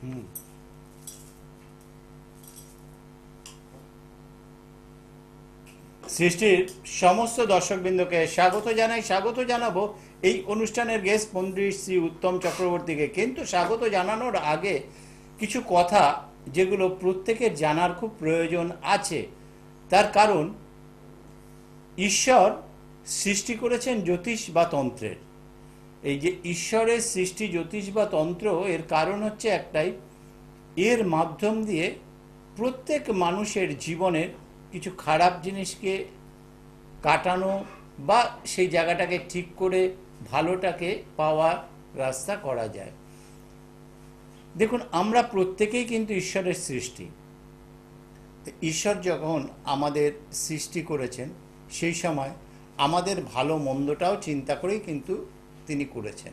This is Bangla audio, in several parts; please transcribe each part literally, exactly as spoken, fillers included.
সৃষ্টির সমস্ত দর্শকবৃন্দকে স্বাগত জানাই। স্বাগত জানাবো এই অনুষ্ঠানের গেস্ট পণ্ডিত শ্রী উত্তম চক্রবর্তীকে। কিন্তু স্বাগত জানানোর আগে কিছু কথা যেগুলো প্রত্যেকের জানার খুব প্রয়োজন আছে। তার কারণ ঈশ্বর সৃষ্টি করেছেন জ্যোতিষ বা তন্ত্রের। এই যে ঈশ্বরের সৃষ্টি জ্যোতিষ বা তন্ত্র, এর কারণ হচ্ছে একটাই, এর মাধ্যম দিয়ে প্রত্যেক মানুষের জীবনের কিছু খারাপ জিনিসকে কাটানো বা সেই জায়গাটাকে ঠিক করে ভালোটাকে পাওয়ার রাস্তা করা যায়। দেখুন, আমরা প্রত্যেকেই কিন্তু ঈশ্বরের সৃষ্টি। ঈশ্বর যখন আমাদের সৃষ্টি করেছেন সেই সময় আমাদের ভালো মন্দটাও চিন্তা করেই কিন্তু তিনি করেছেন।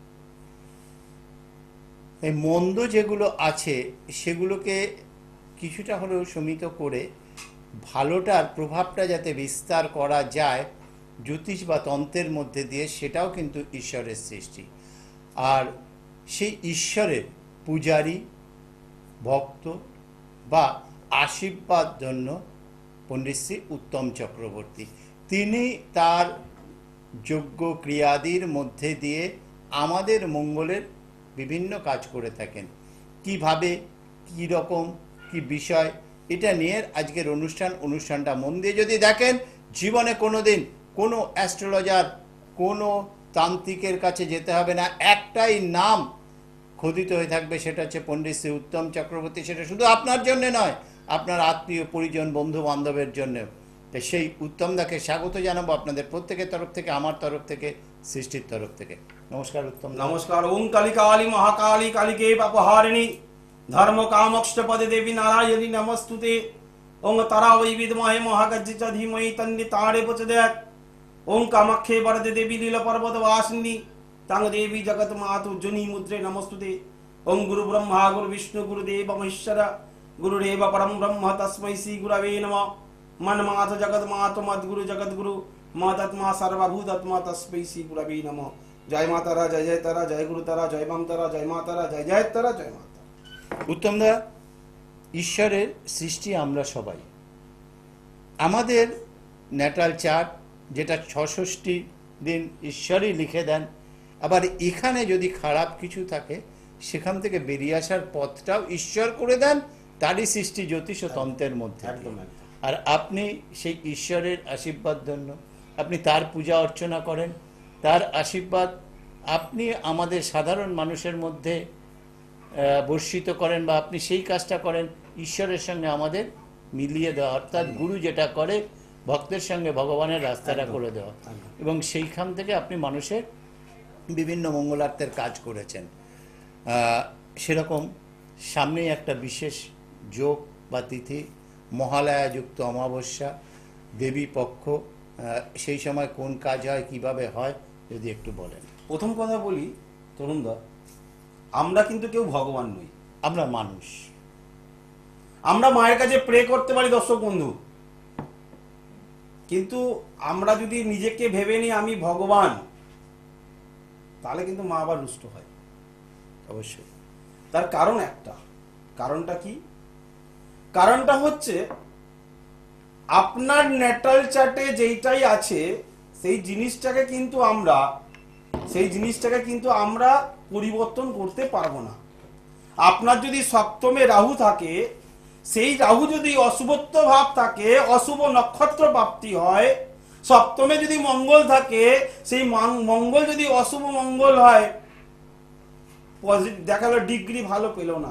এই মন্দ যেগুলো আছে সেগুলোকে কিছুটা হলেও সীমিত করে ভালোটার প্রভাবটা যাতে বিস্তার করা যায় জ্যোতিষ বা তন্ত্রের মধ্যে দিয়ে, সেটাও কিন্তু ঈশ্বরের সৃষ্টি। আর সেই ঈশ্বরের পূজারী, ভক্ত বা আশীর্বাদ জন্য পণ্ডিত শ্রী উত্তম চক্রবর্তী, তিনি তার যজ্ঞ ক্রিয়াদির মধ্যে দিয়ে আমাদের মঙ্গলের বিভিন্ন কাজ করে থাকেন। কিভাবে, কি রকম, কি বিষয়, এটা নিয়ে আজকের অনুষ্ঠান। অনুষ্ঠানটা মন দিয়ে যদি দেখেন, জীবনে কোনো দিন কোনো অ্যাস্ট্রোলজার, কোনো তান্ত্রিকের কাছে যেতে হবে না। একটাই নাম খোদিত হয়ে থাকবে, সেটা হচ্ছে পণ্ডিত শ্রী উত্তম চক্রবর্তী। সেটা শুধু আপনার জন্য নয়, আপনার আত্মীয় পরিজন, বন্ধু বান্ধবের জন্য। সেই উত্তমদাকে স্বাগত জানাবো আপনাদের প্রত্যেকের তরফ থেকে, আমার তরফ থেকে, সৃষ্টির তরফ থেকে। নমস্কার উত্তম। নমস্কার। ওং কালী কালী মহাকালী কালীকে পাপহারিণী ধর্ম কামক্ষপদে দেবী নারায়ণী নমস্তুতে। ওং তারা वै विद्महे महागज्ज च धीमहि तन्नि तारे प्रचोदयात्। ओं कामाख्ये वरदे देवी लीला पर्वत वासिनी तां देवी जगत मातु जनी मुद्रे नमस्तुते। ओं गुरु ब्रह्मा गुरु विष्णु गुरुदेव महेश्वर गुरुदेव परम ब्रह्म तस्मै श्री गुरवे नमः। मन मात जगत मात मद गुरु जगत गुरु मातत्मा सर्वभूतत्मा तस्मै श्री गुरवे नमः। जय माता रा, जय जय तारा, जय गुरु तारा, जय माम तारा, जय माता रा, जय जय तारा, जय माता। উত্তমদা, ঈশ্বরের সৃষ্টি আমরা সবাই। আমাদের ন্যাটাল চার্ট যেটা ছষট্টি দিন ঈশ্বরই লিখে দেন, আবার এখানে যদি খারাপ কিছু থাকে সেখান থেকে বেরিয়ে আসার পথটাও ঈশ্বর করে দেন, তারই সৃষ্টি জ্যোতিষ ও তন্ত্রের মধ্যে। আর আপনি সেই ঈশ্বরের আশীর্বাদ জন্য আপনি তার পূজা অর্চনা করেন, তার আশীর্বাদ আপনি আমাদের সাধারণ মানুষের মধ্যে বর্ষিত করেন, বা আপনি সেই কাজটা করেন ঈশ্বরের সঙ্গে আমাদের মিলিয়ে দেওয়া, অর্থাৎ গুরু যেটা করে ভক্তের সঙ্গে ভগবানের রাস্তাটা করে দেওয়া, এবং সেইখান থেকে আপনি মানুষের বিভিন্ন মঙ্গলার্থের কাজ করেছেন। সেরকম সামনেই একটা বিশেষ যোগ বা তিথি, মহালয়া যুক্ত অমাবস্যা, দেবী পক্ষ, সেই সময় কোন কাজ হয়, কিভাবে হয়, যদি একটু বলেন। প্রথম কথা বলি তরুণদা, আমরা কিন্তু কেউ ভগবান নই, আমরা মানুষ। আমরা মায়ের কাছে প্রে করতে পারি দর্শক বন্ধু, কিন্তু আমরা যদি নিজেকে ভেবে নিই আমি ভগবান, তাহলে কিন্তু মা আবার রুষ্ট হয়। অবশ্যই। তার কারণ একটা, কারণটা কি? কারণটা হচ্ছে আপনার ন্যাটাল চার্টে যেইটাই আছে সেই জিনিসটাকে কিন্তু আমরা সেই জিনিসটাকে কিন্তু আমরা পরিবর্তন করতে পারবো না। আপনার যদি সপ্তমে রাহু থাকে, সেই রাহু যদি অশুভত্ব ভাব থাকে, অশুভ নক্ষত্র প্রাপ্তি হয়। সপ্তমে যদি মঙ্গল থাকে, সেই মঙ্গল যদি অশুভ মঙ্গল হয়, পজিটিভ দেখা গেল ডিগ্রি ভালো পেল না,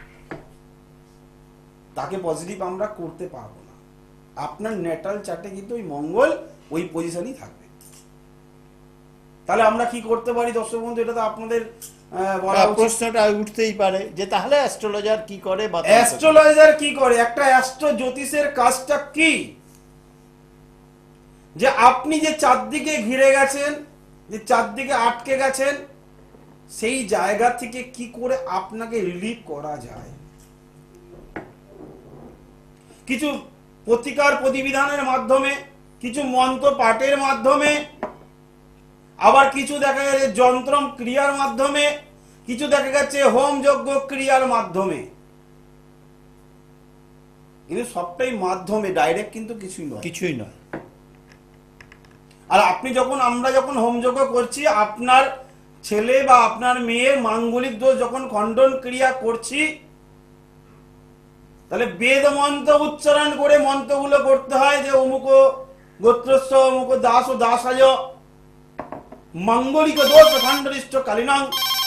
তাকে পজিটিভ আমরা করতে পারবো না। আপনার ন্যাটাল চার্টে কিন্তু ওই মঙ্গল ওই পজিশনই থাকবে। তাহলে আমরা কি করতে পারি দর্শক বন্ধু? এটা তো আপনাদের প্রশ্নটা উঠতেই পারে যে তাহলে অ্যাস্ট্রোলজার কি করে, বা অ্যাস্ট্রোলজার কি করে? একটা অ্যাস্ট্রো জ্যোতিষের কাজটা কি? যে আপনি যে চারদিকে ঘিরে গেছেন, যে চারদিকে আটকে গেছেন, সেই জায়গা থেকে কি করে আপনাকে রিলিভ করা যায়। কিছু প্রতিকার প্রতিবিধানের মাধ্যমে, কিছু মন্ত্র পাঠের মাধ্যমে, আবার কিছু দেখা গেছে যন্ত্র ক্রিয়ার মাধ্যমে, কিছু দেখা যাচ্ছে হোম যজ্ঞ ক্রিয়ার মাধ্যমে, কিন্তু সবটাই মাধ্যমে, ডাইরেক্ট কিন্তু কিছুই নয়। কিছুই নয়। আর আপনি যখন, আমরা যখন হোমযজ্ঞ করছি, আপনার ছেলে বা আপনার মেয়ের মাঙ্গলিক দোষ যখন খণ্ডন ক্রিয়া করছি, তাহলে বেদ মন্ত্র উচ্চারণ করে মন্ত্রগুলো করতে হয় যে অমুক গোত্রস্য অমুক দাস ও দাসায় মাঙ্গলিক দোষ খণ্ডনিষ্ঠ কালিনাং।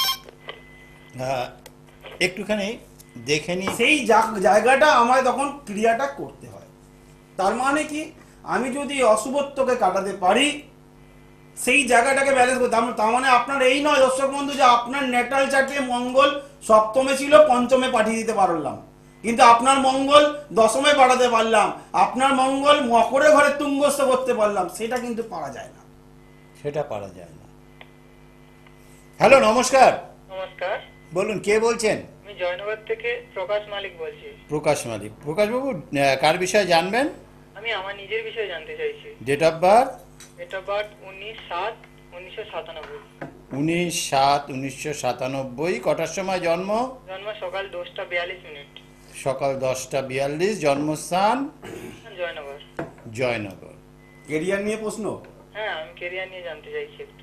আহ, একটুখানি দেখে নি। সেই জাগ- জায়গাটা আমায় তখন ক্রিয়াটা করতে হয়। তার মানে কি, আমি যদি অশুভত্বকে কাটাতে পারি, সেই জায়গাটাকে ব্যালেন্স করতে, তার- তার মানে আপনার এই নয় দর্শক বন্ধু যে আপনার নেটাল চার্টে মঙ্গল সপ্তমে ছিল, পঞ্চমে পাঠিয়ে দিতে পারলাম, কিন্তু আপনার মঙ্গল দশমে পাঠাতে পারলাম, আপনার মঙ্গল মকরে ঘরে তুঙ্গস্থ করতে পারলাম, সেটা কিন্তু পারা যায় না। সেটা পারা যায় না। হ্যালো, নমস্কার। নমস্কার, বলুন, কে বলছেন? আমি জয়নগর থেকে প্রকাশ মালিক বলছি। প্রকাশ মালিক। প্রকাশবাবু, আহ, কার বিষয়ে জানবেন? আমি আমার নিজের বিষয়ে জানতে চাইছি। Date of birth? Date of birth উনিশ সাত উনিশশো সাতানব্বই। উনিশ সাত উনিশশো সাতানব্বই। কটার সময় জন্ম? জন্ম সকাল দশটা বিয়াল্লিশ মিনিট। সকাল দশটা বিয়াল্লিশ। জন্মস্থান? জয়নগর। জয়নগর। কেরিয়ার নিয়ে প্রশ্ন? হ্যাঁ, আমি কেরিয়ার নিয়ে জানতে চাইছি একটু।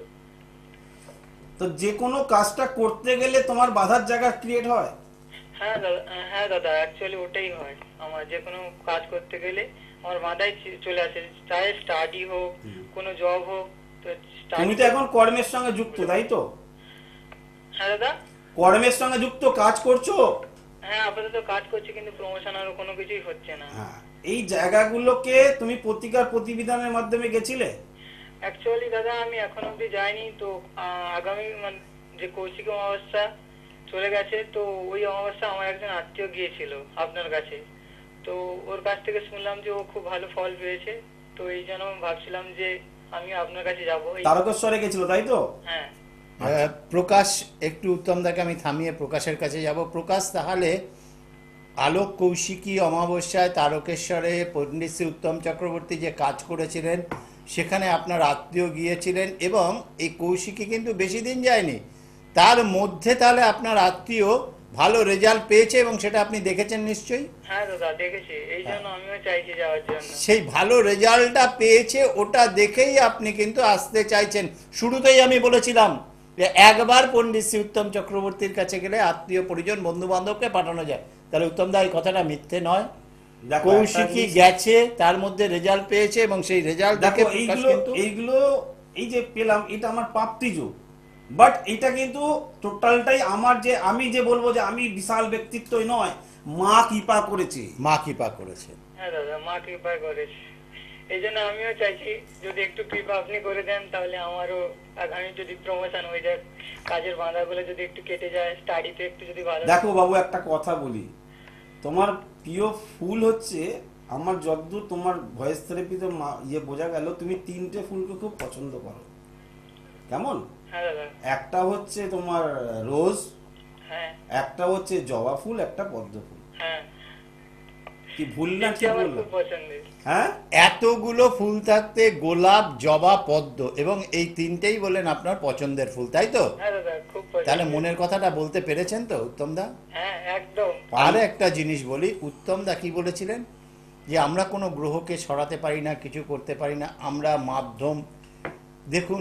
তো যে কোনো কাজটা করতে গেলে তোমার বাধার জায়গা ক্রিয়েট হয়। হ্যাঁ দাদা, হ্যাঁ দাদা, অ্যাকচুয়ালি ওটাই হয়। আমার যে কোনো কাজ করতে গেলে আমার বাধাই চ- চলে আসে, চাहे স্টাডি হোক, কোনো জব হোক। তো study- তুমি তো এখন কর্মের সঙ্গে যুক্ত, তাই তো? হ্যাঁ দাদা। কর্মের সঙ্গে যুক্ত, কাজ করছো। হ্যাঁ, আপাতত কাজ করছি, কিন্তু প্রমোশন আর কোনো কিছুই হচ্ছে না। হ্যাঁ, এই জায়গাগুলোকে তুমি প্রতিকার প্রতিবিধানের মাধ্যমে গেছিলে? অ্যাকচুয়ালি দাদা, আমি এখন অব্দি যাইনি। তো আহ, আগামী মানে যে কৌশিক অমাবস্যা চলে গেছে, তো ওই অমাবস্যা আমার একজন আত্মীয় গিয়েছিল আপনার কাছে। তো ওর কাছ থেকে শুনলাম যে ও খুব ভালো ফল পেয়েছে। তো এই জন্য ভাবছিলাম যে আমি আপনার কাছে যাবো। এই- তারকেশ্বরে গেছিল, তাই তো? হ্যাঁ। আহ, প্রকাশ, একটু উত্তমদাকে আমি থামিয়ে প্রকাশের কাছে যাব। প্রকাশ, তাহলে আলোক কৌশিকী অমাবস্যায় তারকেশ্বরে পণ্ডিত শ্রী উত্তম চক্রবর্তী যে কাজ করেছিলেন, সেখানে আপনার আত্মীয় গিয়েছিলেন, এবং এই কৌশিকী কিন্তু বেশি দিন যায়নি, তার মধ্যে তাহলে আপনার আত্মীয় ভালো রেজাল্ট পেয়েছে, এবং সেটা আপনি দেখেছেন নিশ্চয়ই। হ্যাঁ দাদা, দেখেছি। এই জন্য আমিও চাইছি যাওয়ার জন্য। সেই ভালো রেজাল্টটা পেয়েছে, ওটা দেখেই আপনি কিন্তু আসতে চাইছেন। শুরুতেই আমি বলেছিলাম যে একবার পণ্ডিত শ্রী উত্তম চক্রবর্তীর কাছে গেলে আত্মীয় পরিজন বন্ধু বান্ধবকে পাঠানো যায়। তাহলে উত্তম দা, এই কথাটা মিথ্যে নয়। দেখো, কৌশিকী একটা জিনিস- গেছে, তার মধ্যে রেজাল্ট পেয়েছে, এবং সেই রেজাল্ট দেখে দেখো, প্রকাশ এইগুলো কিন্তু এইগুলো এই যে পেলাম, এটা আমার প্রাপ্তি যোগ। বাট এটা কিন্তু টোটালটাই আমার, যে আমি যে বলবো যে আমি বিশাল ব্যক্তিত্বই নয়, মা কৃপা করেছে। মা কৃপা করেছে। হ্যাঁ দাদা, মা কৃপা করেছে। এই জন্য আমিও চাইছি যদি একটু কৃপা আপনি করে দেন, তাহলে আমারও আগামী যদি প্রমোশন হয়ে যায়, কাজের বাধাগুলো যদি একটু কেটে যায়, স্টাডিতে একটু যদি ভালো। দেখো বাবু, একটা কথা বলি, তোমার প্রিয় ফুল হচ্ছে, আমার যদ্দূর তোমার ভয়েস থেরাপিতে ইয়ে বোঝা গেল, তুমি তিনটে ফুলকে খুব পছন্দ করো। কেমন? হ্যাঁ দাদা। একটা হচ্ছে তোমার রোজ, হ্যাঁ। একটা হচ্ছে জবা ফুল, একটা পদ্ম ফুল। হ্যাঁ, কি ভুল না তিনটে ঠিক আমার বললাম? খুব পছন্দের। হ্যাঁ, এতগুলো ফুল থাকতে গোলাপ, জবা, পদ্ম, এবং এই তিনটেই বলেন আপনার পছন্দের ফুল, তাই তো? হ্যাঁ দাদা, খুব পছন্দের। তাহলে মনের কথাটা বলতে পেরেছেন তো উত্তম দা? হ্যাঁ, একদম। আর একটা জিনিস বলি, উত্তম দা কি বলেছিলেন, যে আমরা কোনো গ্রহকে সরাতে পারি না, কিছু করতে পারি না, আমরা মাধ্যম। দেখুন,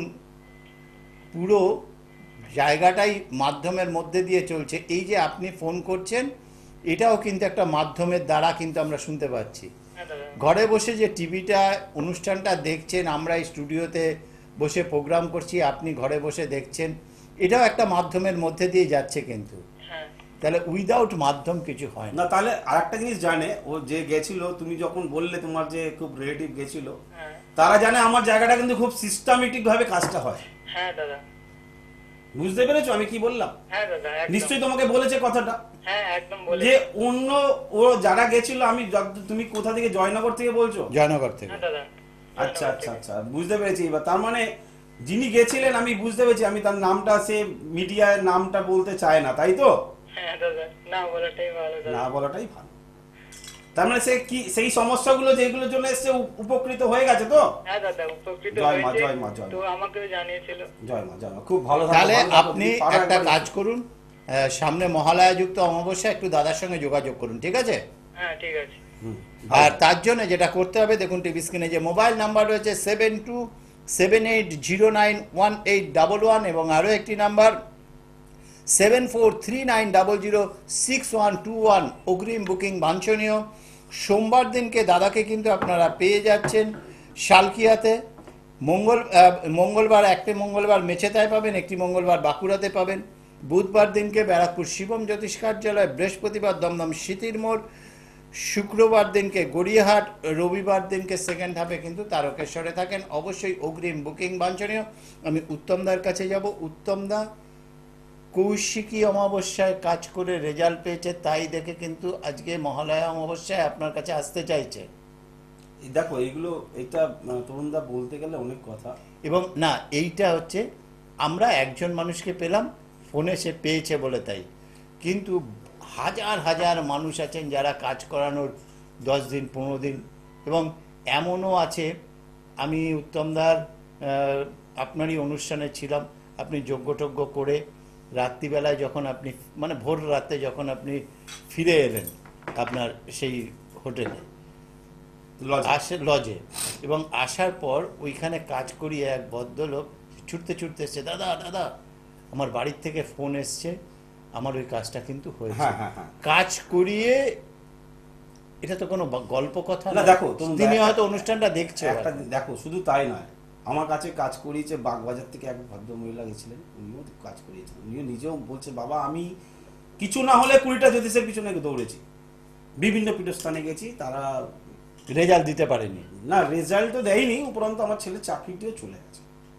পুরো জায়গাটাই মাধ্যমের মধ্যে দিয়ে চলছে। এই যে আপনি ফোন করছেন, এটাও কিন্তু একটা মাধ্যমের দ্বারা কিন্তু আমরা শুনতে পাচ্ছি। হ্যাঁ দাদা। ঘরে বসে যে টিভিটা অনুষ্ঠানটা দেখছেন, আমরা এই স্টুডিওতে বসে প্রোগ্রাম করছি, আপনি ঘরে বসে দেখছেন, এটাও একটা মাধ্যমের মধ্যে দিয়ে যাচ্ছে কিন্তু। হ্যাঁ। তাহলে উইদাউট মাধ্যম কিছু হয় না। না তাহলে আরেকটা জিনিস জানে, ও যে গেছিল, তুমি যখন বললে তোমার যে খুব রিলেটিভ গেছিল, হ্যাঁ। তারা জানে আমার জায়গাটা কিন্তু খুব সিস্টেমেটিক ভাবে কাজটা হয়। হ্যাঁ দাদা। বুঝতে পেরেছো আমি কি বললাম? হ্যাঁ দাদা, একদম। নিশ্চয়ই তোমাকে বলেছে কথাটা, হ্যাঁ, একদম বলে। যে অন্য ও যারা গেছিল, আমি যত- তুমি কোথা থেকে, জয়নগর থেকে বলছো? জয়নগর থেকে। হ্যাঁ দাদা। আচ্ছা আচ্ছা আচ্ছা, বুঝতে পেরেছি এবার। তার মানে যিনি গেছিলেন, আমি বুঝতে পেরেছি, আমি তার নামটা, সে মিডিয়ায় নামটা বলতে চায় না, তাই তো? হ্যাঁ দাদা, না বলাটাই ভালো দাদা। না বলাটাই ভালো। তার মানে সে কি সেই সমস্যাগুলো যেগুলোর জন্য এসে উপকৃত হয়ে গেছে তো? হ্যাঁ দাদা, উপকৃত জয় মা, হয়েছে। জয় মা, জয় মা। তো আমাকেও জানিয়েছিল। জয় মা, জয় মা, খুব ভালো থাকো, তাহলে ভালো থাকো। আপনি তুমি পারো একটা একবার। কাজ করুন, আহ, সামনে মহালয়াযুক্ত অমাবস্যা একটু দাদার সঙ্গে যোগাযোগ করুন, ঠিক আছে? হ্যাঁ ঠিক আছে। হুম, আর তার জন্য যেটা করতে হবে, দেখুন টিভি স্ক্রিনে যে মোবাইল নাম্বার রয়েছে seven two seven eight zero nine one eight double one, এবং আরও একটি number seven four three nine double zero six one two one, অগ্রিম বুকিং বাঞ্ছনীয়। সোমবার দিনকে দাদাকে কিন্তু আপনারা পেয়ে যাচ্ছেন শালকিয়াতে। মঙ্গল আহ, মঙ্গলবার একটি মঙ্গলবার মেছেতায় পাবেন, একটি মঙ্গলবার বাঁকুড়াতে পাবেন। বুধবার দিনকে ব্যারাকপুর শিবম জ্যোতিষ কার্যালয়, বৃহস্পতিবার দমদম সিতির মোড়, শুক্রবার দিনকে গড়িয়াহাট, রবিবার দিনকে সেকেন্ড হাফে কিন্তু তারকেশ্বরে থাকেন। অবশ্যই অগ্রিম বুকিং বাঞ্ছনীয়। আমি উত্তমদার কাছে যাব। উত্তমদা কৌশিকী অমাবস্যায় কাজ করে রেজাল্ট পেয়েছে, তাই দেখে কিন্তু আজকে মহালয়া অমাবস্যায় আপনার কাছে আসতে চাইছে। এই দেখো এইগুলো, এটা মানে তরুণদা বলতে গেলে অনেক কথা। এবং না, এইটা হচ্ছে আমরা একজন মানুষকে পেলাম ফোনে, সে পেয়েছে বলে তাই, কিন্তু হাজার হাজার মানুষ আছেন যারা কাজ করানোর দশ দিন পনেরো দিন, এবং এমনও আছে, আমি উত্তমদার আহ, আপনারই অনুষ্ঠানে ছিলাম, আপনি যজ্ঞটজ্ঞ করে রাত্রিবেলায় যখন আপনি মানে ভোর রাতে যখন আপনি ফিরে এলেন আপনার সেই হোটেলে লজ্জা। আসে লজে, এবং আসার পর ওইখানে কাজ করিয়ে এক ভদ্রলোক ছুটতে ছুটতে এসছে, দাদা দাদা আমার বাড়ির থেকে ফোন এসছে, আমার ওই কাজটা কিন্তু হয়েছে। হ্যাঁ, হ্যাঁ, হ্যাঁ। কাজ করিয়ে, এটা তো কোনো বা- গল্প কথা না, না। দেখো, তুমি তিনি একটা- হয়তো অনুষ্ঠানটা দেখছে। একটা দেখো, শুধু তাই নয়, আমার কাছে কাজ করিয়েছে বাগবাজার থেকে এক ভদ্র মহিলা গেছিলেন, উনিও কাজ করিয়েছেন। উনিও নিজেও বলছে, বাবা আমি কিছু না হলে কুড়িটা জ্যোতিষের পিছনে দৌড়েছি, বিভিন্ন পীঠস্থানে গেছি, তারা রেজাল্ট দিতে পারেনি। না রেজাল্ট তো দেয়নি, উপরন্ত আমার ছেলে চাকরিটিও চলে গেছে।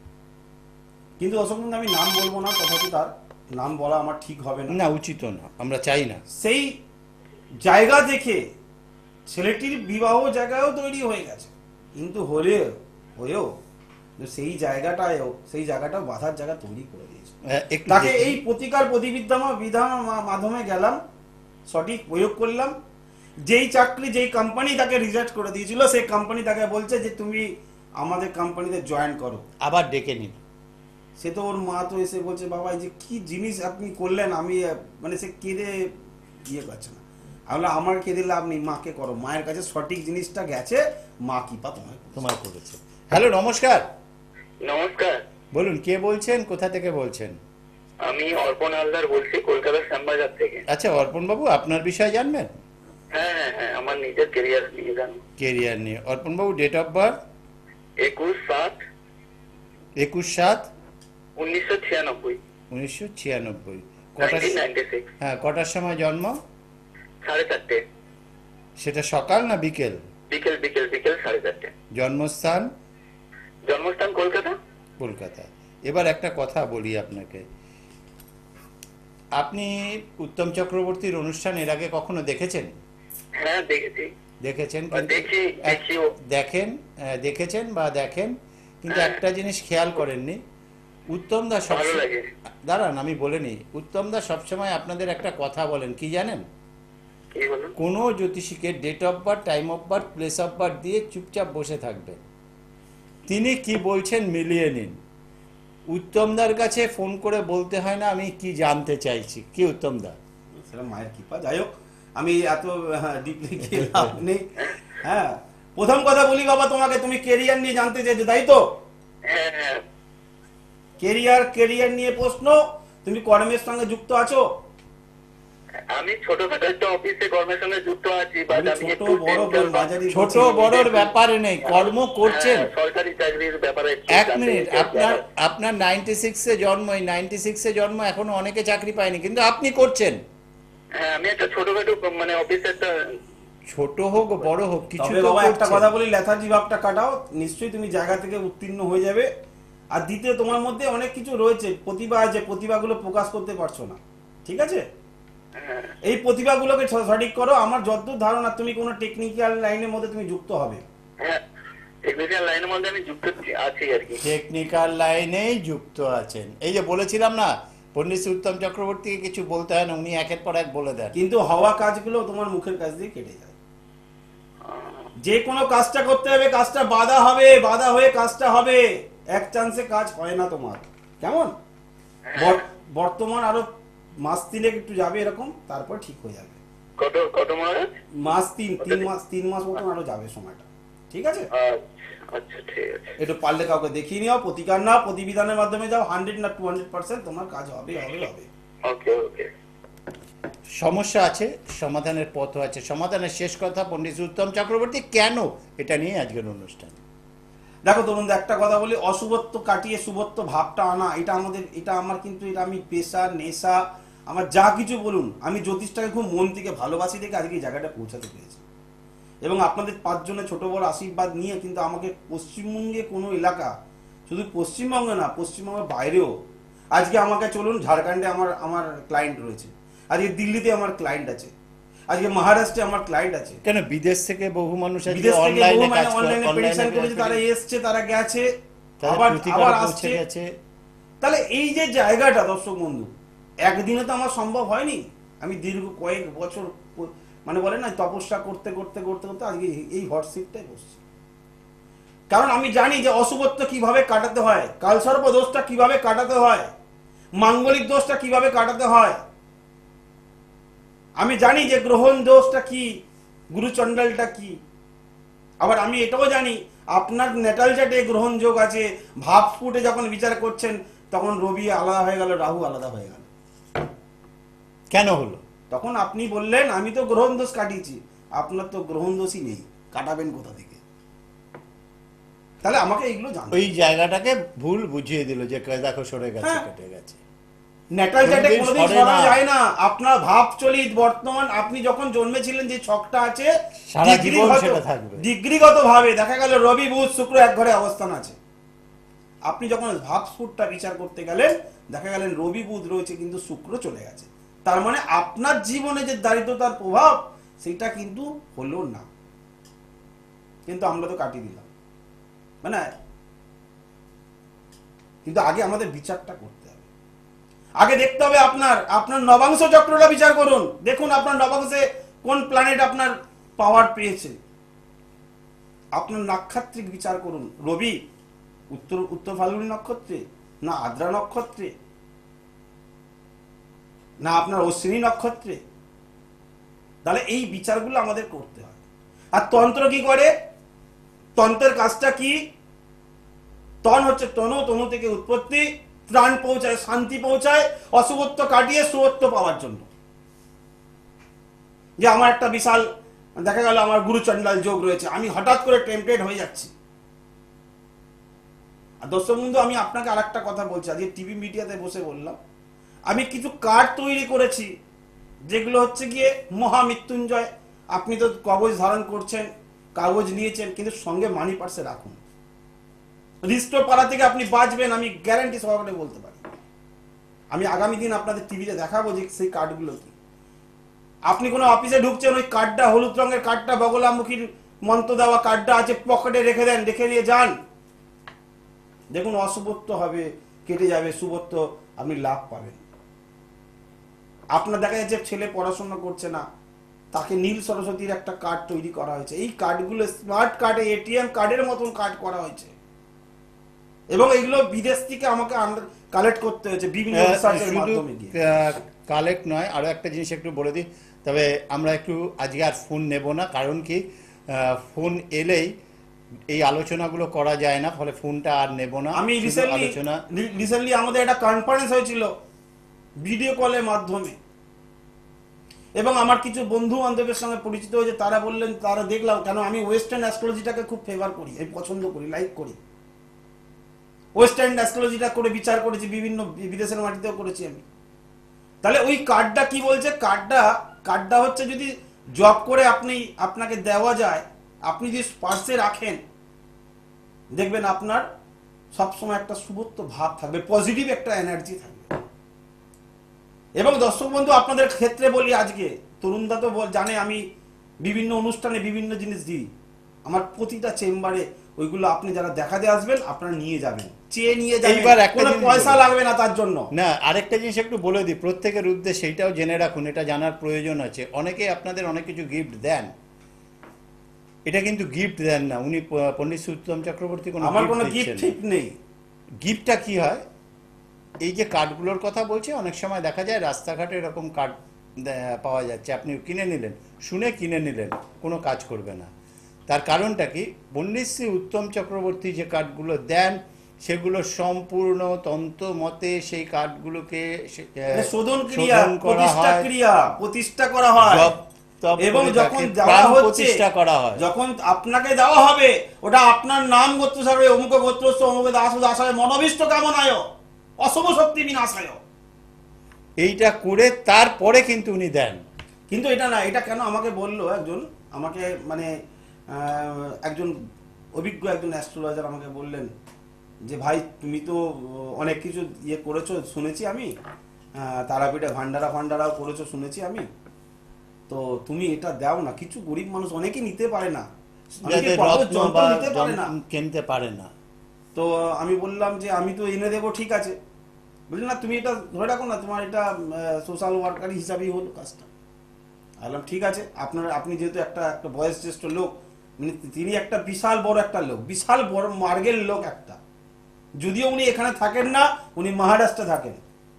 কিন্তু অশোক নন্দী, আমি নাম বলবো না, তথাপি তার নাম বলা আমার ঠিক হবে না। না, উচিত না, আমরা চাই না। সেই জায়গা দেখে ছেলেটির বিবাহ জায়গায়ও তৈরি হয়ে গেছে, কিন্তু হলে হয়েও সেই জায়গাটায়ও সেই জায়গাটাও বাধার জায়গা তৈরি করে দিয়েছে। আহ, একটু তাকে দেখি। এই প্রতিকার প্রতিবিদ্যা বিধান মাধ্যমে গেলাম, সঠিক প্রয়োগ করলাম। যেই চাকরি যেই কোম্পানি তাকে রিজেক্ট করে দিয়েছিল, সেই কোম্পানি তাকে বলছে যে তুমি আমাদের কোম্পানিতে জয়েন করো। আবার ডেকে নিন। সে তো ওর মা তো এসে বলছে, বাবা এই যে কি জিনিস আপনি করলেন, আমি আহ, মানে সে কেঁদে ইয়ে করছে না। আমি বললাম, আমার কেঁদে লাভ নেই, মাকে করো, মায়ের কাছে সঠিক জিনিসটা গেছে, মা কি পা তোমায় করছে। তোমার করেছে। হ্যালো, নমস্কার। নমস্কার, বলুন, কে বলছেন, কোথা থেকে বলছেন? আমি অর্পণ হালদার বলছি কলকাতার শ্যামবাজার থেকে। আচ্ছা অর্পণ বাবু, আপনার বিষয়ে জানবেন? হ্যাঁ হ্যাঁ হ্যাঁ, আমার নিজের কেরিয়ার নিয়ে জানো। কেরিয়ার নিয়ে। অর্পণ বাবু, ডেট অফ বার্থ? একুশ সাত একুশ সাত উনিশশো ছিয়ানব্বই উনিশশো ছিয়ানব্বই। কটার নাইনটিন নাইনটি সিক্স হ্যাঁ কটার সময় জন্ম? সাড়ে চারটে। সেটা সকাল না বিকেল? বিকেল বিকেল বিকেল সাড়ে চারটে। জন্মস্থান? জন্মস্থান কলকাতা। কলকাতা। এবার একটা কথা বলি আপনাকে, আপনি উত্তম চক্রবর্তীর অনুষ্ঠান এর আগে কখনো দেখেছেন? হ্যাঁ দেখেছি। দেখেছেন আর কিন্তু দেখি এক- দেখিও। দেখেন আহ, দেখেছেন বা দেখেন, কিন্তু হ্যাঁ। একটা জিনিস খেয়াল করেননি, উত্তমদা সব ভালো লাগে। দাঁড়ান আমি বলে নিই, উত্তমদা সবসময় আপনাদের একটা কথা বলেন, কি জানেন? কি বলুন? কোনো জ্যোতিষীকে date of birth, time of birth, place of birth দিয়ে চুপচাপ বসে থাকবেন, তিনি কি বলছেন মিলিয়ে নিন। উত্তমদার কাছে ফোন করে বলতে হয় না আমি কি জানতে চাইছি, কি উত্তমদা? সেটা মায়ের কৃপা। যাই হোক, আমি এত ডিপলি গিয়ে লাভ নেই। হ্যাঁ, প্রথম কথা বলি বাবা তোমাকে, তুমি কেরিয়ার নিয়ে জানতে চাইছো তাই তো? হ্যাঁ হ্যাঁ। কেরিয়ার কেরিয়ার নিয়ে প্রশ্ন, তুমি কর্মের সঙ্গে যুক্ত আছো? আমি ছোটখাটো একটা অফিসে কর্মের সঙ্গে যুক্ত আছি, বা আমি আমি ছোট একটু বড় dental বা- মাঝারি ছোট বড়র ব্যাপারে নেই, কর্ম করছেন। হ্যাঁ, সরকারি চাকরির ব্যাপারে একটু এক জানতে মিনিট, চাই। আপনার আপনার নাইনটি সিক্সে জন্ম, এই নাইনটি সিক্সে জন্ম, এখনো অনেকে চাকরি পায়নি, কিন্তু আপনি করছেন। হ্যাঁ, আমি একটা ছোটখাটো মানে অফিসে একটা। ছোট হোক বড় হোক কিছু তবে তো বাবা একটা করছেন। কথা বলি, লেথার্জি ভাবটা কাটাও, নিশ্চয়ই তুমি জায়গা থেকে উত্তীর্ণ হয়ে যাবে। আর দ্বিতীয়, তোমার মধ্যে অনেক কিছু রয়েছে, প্রতিভা আছে, প্রতিভাগুলো প্রকাশ করতে পারছো না, ঠিক আছে? হ্যাঁ এই প্রতিভাগুলোকে স- সঠিক করো। আমার যতদূর ধারণা তুমি কোনো টেকনিক্যাল লাইনের মধ্যে তুমি যুক্ত হবে। হ্যাঁ, টেকনিক্যাল লাইনের মধ্যে আমি যুক্ত আছি আর কি। টেকনিক্যাল লাইনেই যুক্ত আছেন। এই যে বলেছিলাম না, পণ্ডিত শ্রী উত্তম চক্রবর্তীকে কিছু বলতে হয় না, উনি একের পর এক বলে দেন। কিন্তু হওয়া কাজগুলো তোমার মুখের কাছ দিয়ে কেটে যায়। যে কোনো কাজটা করতে হবে, কাজটা বাধা হবে, বাধা হয়ে কাজটা হবে, এক চান্সে কাজ হয় না তোমার, কেমন? বর- বর্তমান আরো মাস তিনেক একটু যাবে এরকম, তারপর ঠিক হয়ে যাবে। কত কত মাস? মাস তিন তিন মাস তিন মাস মতন আরো যাবে সময়টা, ঠিক আছে? আচ্ছা ঠিক আছে। একটু পারলে কাউকে দেখিয়ে নিও, প্রতিকার নাও, প্রতিবিধানের মাধ্যমে যাও, হান্ড্রেড না টু হান্ড্রেড পার্সেন্ট তোমার কাজ হবে হবে হবে। ওকে ওকে। সমস্যা আছে, সমাধানের পথও আছে। সমাধানের শেষ কথা পণ্ডিত উত্তম চক্রবর্তী, কেন এটা নিয়ে আজকের অনুষ্ঠান। দেখো তরুণ, একটা কথা বলি, অশুভত্ব কাটিয়ে শুভত্ব ভাবটা আনা, এটা আমাদের, এটা আমার কিন্তু, এটা আমি পেশা নেশা আমার যা কিছু বলুন, আমি জ্যোতিষটাকে খুব মন থেকে ভালোবাসি দেখে আজকে এই জায়গাটা পৌঁছাতে পেরেছি। এবং আপনাদের পাঁচজনের ছোট বড় আশীর্বাদ নিয়ে কিন্তু আমাকে পশ্চিমবঙ্গে কোনো এলাকা, শুধু পশ্চিমবঙ্গে না পশ্চিমবঙ্গের বাইরেও, আজকে আমাকে চলুন ঝাড়খণ্ডে আমার আমার ক্লায়েন্ট রয়েছে, আজকে দিল্লিতে আমার ক্লায়েন্ট আছে, আজকে মহারাষ্ট্রে আমার ক্লায়েন্ট আছে। কেন বিদেশ থেকে বহু মানুষ আজকে বিদেশ থেকে বহু অনলাইনে মানে কাজ করে, অনলাইনে পেটিশন অনলাইনে করেছে, তারা এসছে, তারা গেছে, তাদের আবার প্রতিকার আবার পৌঁছে আসছে। গেছে। তাহলে এই যে জায়গাটা দর্শক বন্ধু, একদিনে তো আমার সম্ভব হয়নি, আমি দীর্ঘ কয়েক বছর প- মানে বলে না তপস্যা করতে করতে করতে করতে আজকে এই হট সিটটাই বসছি। কারণ আমি জানি যে অশুভত্ব কিভাবে কাটাতে হয়, কালসর্প দোষটা কিভাবে কাটাতে হয়, মাঙ্গলিক দোষটা কিভাবে কাটাতে হয়, আমি জানি যে গ্রহণ দোষটা কি, গুরুচণ্ডালটা কি। আবার আমি এটাও জানি আপনার নেটাল চার্টে গ্রহণ যোগ আছে, ভাবস্ফুটে যখন বিচার করছেন তখন রবি আলাদা হয়ে গেল, রাহু আলাদা হয়ে গেল। কেন হলো? তখন আপনি বললেন আমি তো গ্রহণ দোষ কাটিয়েছি, আপনার তো গ্রহণ দোষই নেই, কাটাবেন কোথা থেকে? তাহলে আমাকে এইগুলো জানতে ওই জায়গাটাকে ভুল বুঝিয়ে দিল যে দেখো সরে গেছে, হ্যাঁ। কেটে গেছে। নেটাল চার্টে কোনোদিন কোনোদিন সরে সরা না। যায় না। আপনার ভাব চলিত বর্তমান, আপনি যখন জন্মেছিলেন যে ছকটা আছে, সারা জীবন সেটা থাকবে। ডিগ্রিগত ভাবে দেখা গেল রবি বুধ শুক্র এক ঘরে অবস্থান আছে। আপনি যখন ভাবস্ফুটটা বিচার করতে গেলেন দেখা গেলেন রবি বুধ রয়েছে কিন্তু শুক্র চলে গেছে, তার মানে আপনার জীবনে যে দারিদ্রতার প্রভাব সেটা কিন্তু হলো না, কিন্তু আমরা তো কাটিয়ে দিলাম, মানে কিন্তু আগে আমাদের বিচারটা করতে হবে। আগে দেখতে হবে আপনার আপনার নবাংশ চক্রটা বিচার করুন, দেখুন আপনার নবাংশে কোন প্ল্যানেট আপনার পাওয়ার পেয়েছে। আপনার নাক্ষত্রিক বিচার করুন, রবি উত্তর উত্তর ফাল্গুনী নক্ষত্রে, না আদ্রা নক্ষত্রে, না আপনার অশ্বিনী নক্ষত্রে। তাহলে এই বিচারগুলো আমাদের করতে হয়। আর তন্ত্র কি করে? তন্ত্রের কাজটা কি? তন হচ্ছে তনু, তনু থেকে উৎপত্তি, ত্রাণ পৌঁছায়, শান্তি পৌঁছায়, অশুভত্ব কাটিয়ে শুভত্ব পাওয়ার জন্য। যে আমার একটা বিশাল দেখা গেল আমার গুরুচণ্ডাল যোগ রয়েছে, আমি হঠাৎ করে টেম্পটেড হয়ে যাচ্ছি। আর দর্শক বন্ধু, আমি আপনাকে আর একটা কথা বলছি, আজকে টিভি মিডিয়াতে বসে বললাম, আমি কিছু কার্ড তৈরি করেছি যেগুলো হচ্ছে গিয়ে মহামৃত্যুঞ্জয়। আপনি তো কাগজ ধারণ করছেন, কাগজ নিয়েছেন, কিন্তু সঙ্গে মানি পার্সে রাখুন। রিস্টোর পাড়া থেকে আপনি বাঁচবেন, আমি গ্যারান্টি সহকারে বলতে পারি। আমি আগামী দিন আপনাদের টিভিতে দেখাবো যে সেই কার্ডগুলো কি। আপনি কোনো অফিসে ঢুকছেন, ওই কার্ডটা হলুদ রঙের কার্ডটা বগলামুখীর মন্ত্র দেওয়া কার্ডটা আছে, পকেটে রেখে দেন, রেখে নিয়ে যান, দেখুন অশুভত্ব হবে কেটে যাবে, শুভত্ব আপনি লাভ পাবেন। আপনার দেখা যাচ্ছে ছেলে পড়াশোনা করছে না, তাকে নীল সরস্বতীর একটা কার্ড তৈরি করা হয়েছে। এই কার্ডগুলো স্মার্ট কার্ডে, এটিএম কার্ডের মতন কার্ড করা হয়েছে, এবং এগুলো বিদেশ থেকে আমাকে কালেক্ট করতে হয়েছে বিভিন্ন রিসার্চের মাধ্যমে গিয়ে। কালেক্ট নয়, আরো একটা জিনিস একটু বলে দিই, তবে আমরা একটু আজকে আর ফোন নেব না, কারণ কি ফোন এলেই এই আলোচনাগুলো করা যায় না, ফলে ফোনটা আর নেব না। আমি রিসেন্টলি রিসেন্টলি আমাদের একটা কনফারেন্স হয়েছিল ভিডিও কলের মাধ্যমে, এবং আমার কিছু বন্ধু বান্ধবের সঙ্গে পরিচিত হয়েছে, তারা বললেন, তারা দেখলাম, কেন আমি ওয়েস্টার্ন অ্যাস্ট্রোলজিটাকে খুব ফেভার করি, আমি পছন্দ করি, লাইক করি। ওয়েস্টার্ন অ্যাস্ট্রোলজিটা করে বিচার করেছি, বিভিন্ন বিদেশের মাটিতেও করেছি আমি। তাহলে ওই কার্ডটা কি বলছে? কার্ডটা কার্ডটা হচ্ছে যদি জব করে আপনি আপনাকে দেওয়া যায়, আপনি যদি পার্সে রাখেন, দেখবেন আপনার সবসময় একটা শুভত্ব ভাব থাকবে, পজিটিভ একটা এনার্জি থাকবে। এবং দর্শক বন্ধু, আপনাদের ক্ষেত্রে বলি, আজকে তরুণদা তো জানে আমি বিভিন্ন অনুষ্ঠানে বিভিন্ন জিনিস দিই, আমার প্রতিটা চেম্বারে ওইগুলো আপনি যারা দেখাতে আসবেন আপনারা নিয়ে যাবেন, চেয়ে নিয়ে যাবেন, এইবার একটা কোনো জিনিস পয়সা বলি। লাগবে না তার জন্য। না, আরেকটা জিনিস একটু বলে দিই প্রত্যেকের উদ্দেশ্যে, সেইটাও জেনে রাখুন, এটা জানার প্রয়োজন আছে। অনেকে আপনাদের অনেক কিছু গিফট দেন, এটা কিন্তু গিফট দেন না উনি, পণ্ডিত উত্তম চক্রবর্তী কোনো আমার কোনো gift গিফট দিচ্ছেন ঠিক না। নেই। গিফটটা কি হয়? এই যে কার্ডগুলোর কথা বলছি, অনেক সময় দেখা যায় রাস্তাঘাটে এরকম কার্ড দে- পাওয়া যাচ্ছে, আপনি কিনে নিলেন, শুনে কিনে নিলেন, কোনো কাজ করবে না। তার কারণটা কি, পণ্ডিত শ্রী উত্তম চক্রবর্তী যে কার্ডগুলো দেন সেগুলো সম্পূর্ণ তন্ত্র মতে সেই কার্ডগুলোকে সে- আহ, মানে শোধন ক্রিয়া, শোধন করা প্রতিষ্ঠা হয়, ক্রিয়া, প্রতিষ্ঠা করা হয়, জপ তপ এবং করে যখন তাকে দেওয়া প্রাণ হচ্ছে, প্রতিষ্ঠা করা হয়। যখন আপনাকে দেওয়া হবে, ওটা আপনার নাম গোত্র সাগরে অমুক গোত্রস্থ অমুক দাস দাসায় মনোবিষ্ট কামনায় অশুভ শক্তি বিনাশায়। এইটা করে তারপরে কিন্তু উনি দেন। কিন্তু এটা না, এটা কেন আমাকে বললো একজন, আমাকে মানে আহ, একজন অভিজ্ঞ একজন অ্যাস্ট্রোলজার আমাকে বললেন যে ভাই তুমি তো অনেক কিছু ইয়ে করেছো শুনেছি আমি, আহ, তারাপীঠে ভান্ডারা ফান্ডারাও করেছো শুনেছি আমি, তো তুমি এটা দাও না, কিছু গরিব মানুষ অনেকে নিতে পারে না, অনেকে যাদের কবচ রত্ন যন্ত্র বা নিতে পারে না। যন্ত্র কিনতে পারে না। তো আমি বললাম যে আমি তো এনে দেবো, ঠিক আছে। বললেন না তুমি এটা ধরে রাখো না, তোমার এটা সোশ্যাল ওয়ার্কার হিসাবেই হলো কাজটা। বললাম ঠিক আছে, আপনার আপনি যেহেতু একটা একটা বয়োজ্যেষ্ঠ লোক, মানে তিনি একটা বিশাল বড় একটা লোক, বিশাল বড় মার্গের লোক একটা, যদিও উনি এখানে থাকেন না, উনি মহারাষ্ট্রে থাকেন,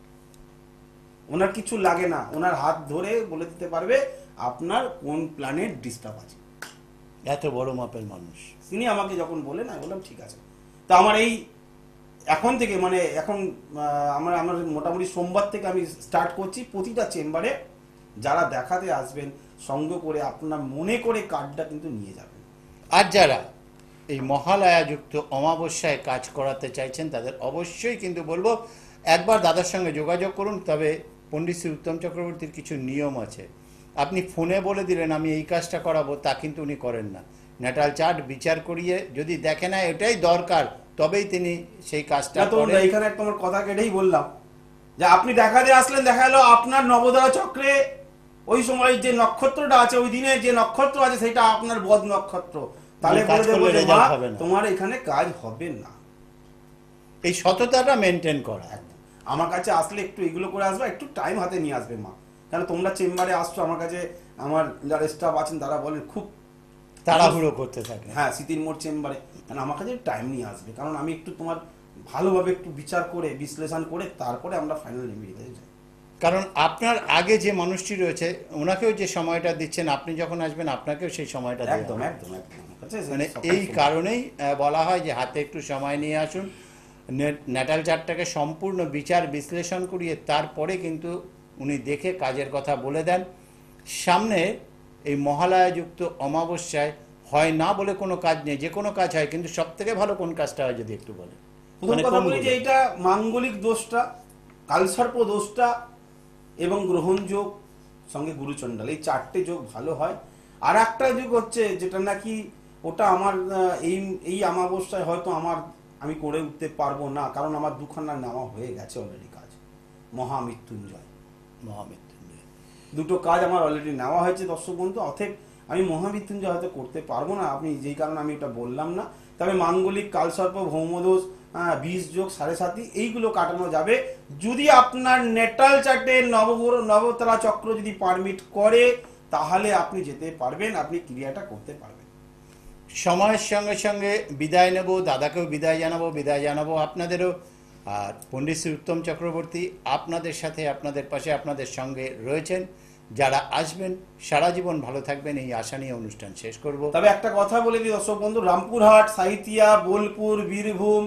ওনার কিছু লাগে না, ওনার হাত ধরে বলে দিতে পারবে আপনার কোন প্ল্যানেট ডিস্টার্ব আছে। এত বড় মাপের মানুষ। তিনি আমাকে যখন বলেন আমি বললাম ঠিক আছে। তো আমার এই এখন থেকে মানে এখন আহ, আমার আমার মোটামুটি সোমবার থেকে আমি স্টার্ট করছি, প্রতিটা চেম্বারে যারা দেখাতে আসবেন সঙ্গে করে আপনার মনে করে কার্ডটা কিন্তু নিয়ে যাবেন। আর যারা এই মহালয়াযুক্ত অমাবস্যায় কাজ করাতে চাইছেন তাদের অবশ্যই কিন্তু বলবো একবার দাদার সঙ্গে যোগাযোগ করুন। তবে পণ্ডিত শ্রী উত্তম চক্রবর্তীর কিছু নিয়ম আছে। আপনি ফোনে বলে দিলেন আমি এই কাজটা করাবো, তা কিন্তু উনি করেন না। ন্যাটাল চার্ট বিচার করিয়ে যদি দেখে না এটাই দরকার, তবেই তিনি সেই কাজটা না তো করেন। এখানে একটা আমার কথা কেটেই বললাম যে আপনি দেখাতে আসলেন, দেখা গেল আপনার নবদা চক্রে ওই সময় যে নক্ষত্রটা আছে, ওই দিনে যে নক্ষত্র আছে সেটা আপনার বদ নক্ষত্র, তাহলে কাজ বলে দেবো করলে যে result মা, হবে না। তোমার এখানে কাজ হবে না। এই সততাটা মেনটেন করা। একদম। আমার কাছে আসলে একটু এগুলো করে আসবে, একটু টাইম হাতে নিয়ে আসবে মা, কারণ তোমরা চেম্বারে আসছো আমার কাছে, আমার যারা স্টাফ আছেন তারা বলেন খুব তাড়াহুড়ো করতে থাকে। হ্যাঁ সিটির মোড় চেম্বারে, কারণ আমার কাছে টাইম নিয়ে আসবে, কারণ আমি একটু তোমার ভালোভাবে একটু বিচার করে বিশ্লেষণ করে তারপরে আমরা ফাইনাল রেমেডিতে যাই। কারণ আপনার আগে যে মানুষটি রয়েছে ওনাকেও যে সময়টা দিচ্ছেন, আপনি যখন আসবেন আপনাকেও সেই সময়টা দেওয়া একদম হবে। একদম একদম আমার কাছে মানে সকাল এই সন্ধ্যা। কারণেই আহ, বলা হয় যে হাতে একটু সময় নিয়ে আসুন, নে- ন্যাটাল চার্টটাকে সম্পূর্ণ বিচার বিশ্লেষণ করিয়ে তারপরে কিন্তু উনি দেখে কাজের কথা বলে দেন। সামনে এই মহালয়াযুক্ত অমাবস্যায় হয় না বলে কোনো কাজ নেই, যে কোনো কাজ হয়, কিন্তু সব থেকে ভালো কোন কাজটা হয় যদি একটু বলেন। প্রথম মানে কথা বলি কোনগুলো? যে এটা মাঙ্গলিক দোষটা, কালসর্প দোষটা এবং গ্রহণ যোগ সঙ্গে গুরুচণ্ডাল, এই চারটে যোগ ভালো হয়। আর একটা যোগ হচ্ছে যেটা নাকি ওটা আমার আহ, এই এই অমাবস্যায় হয়তো আমার আমি করে উঠতে পারবো না, কারণ আমার দুখানা নেওয়া হয়ে গেছে অলরেডি কাজ, মহামৃত্যুঞ্জয়। মহামৃত্যুঞ্জয়। দুটো কাজ আমার অলরেডি নেওয়া হয়েছে দর্শক বন্ধু, অতএব আমি মহামৃত্যুঞ্জয় হয়তো করতে পারবো না, আপনি যেই কারণে আমি এটা বললাম না। তবে মাঙ্গলিক কালসর্প ভৌমদোষ বিষ যোগ সাড়ে সাতি এইগুলো কাটানো যাবে যদি আপনার নেটাল চার্টে নবগ্র নবতারা চক্র যদি পারমিট করে, তাহলে আপনি যেতে পারবেন, আপনি ক্রিয়াটা করতে পারবেন। সময়ের সঙ্গে সঙ্গে বিদায় নেব, দাদাকেও বিদায় জানাবো, বিদায় জানাবো আপনাদেরও। আর পণ্ডিত শ্রী উত্তম চক্রবর্তী আপনাদের সাথে, আপনাদের পাশে, আপনাদের সঙ্গে রয়েছেন। যারা আসবেন সারা জীবন ভালো থাকবেন এই আশা নিয়ে অনুষ্ঠান শেষ করব। তবে একটা কথা বলে দিই দর্শক বন্ধু, রামপুরহাট, সাহিতিয়া, বোলপুর, বীরভূম,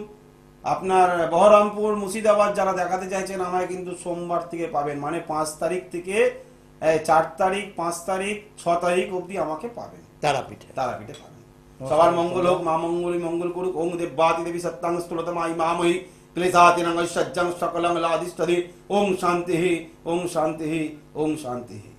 আপনার বহরমপুর, মুর্শিদাবাদ যারা দেখাতে চাইছেন আমায় কিন্তু সোমবার থেকে পাবেন, মানে পাঁচ তারিখ থেকে এই, চার তারিখ, পাঁচ তারিখ, ছ তারিখ অবধি আমাকে পাবেন তারাপীঠে। তারাপীঠে পাবেন। সবার মঙ্গল হোক, মা মঙ্গলী মঙ্গল করুক। ওং দেবাতি দেবী সত্যাং স্থূলতমাই মাময়ী ক্লেশাতিরং সজ্জং সকলং লাদিষ্ঠধি। ওং শান্তি ওং শান্তি ওং শান্তি।